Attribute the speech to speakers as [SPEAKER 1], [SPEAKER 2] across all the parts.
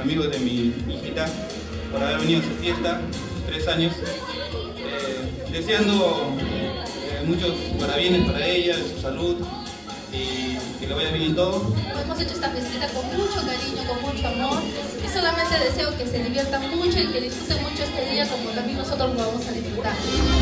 [SPEAKER 1] amigos de mi hijita por haber venido a su fiesta, 3 años, deseando muchos parabienes para ella, de su salud y que le vaya bien en todo.
[SPEAKER 2] Hemos hecho esta fiestita con mucho cariño, con mucho amor y solamente deseo que se diviertan mucho y que disfruten mucho este día como también nosotros lo vamos a disfrutar.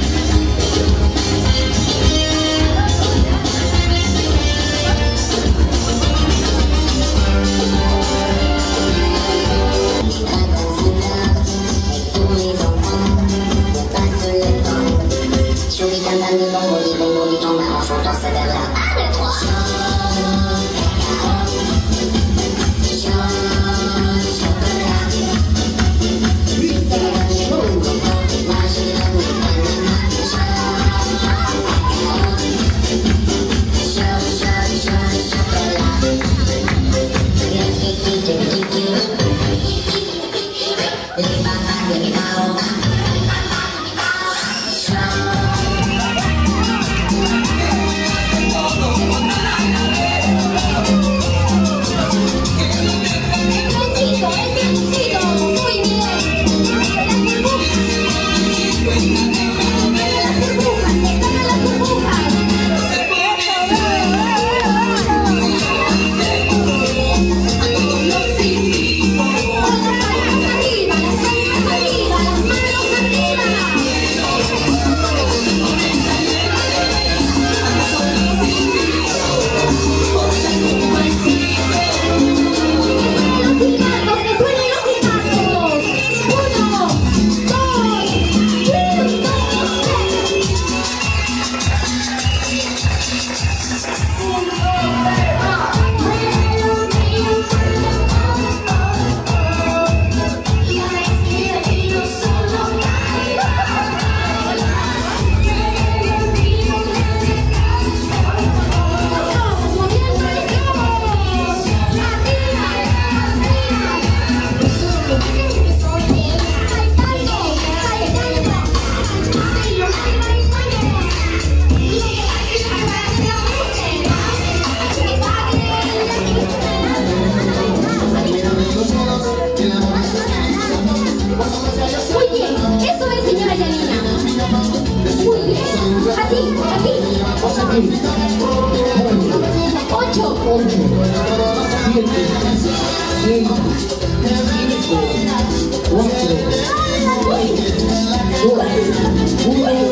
[SPEAKER 3] Ocho, 7, 6, 5, 4, 3, 2, 1.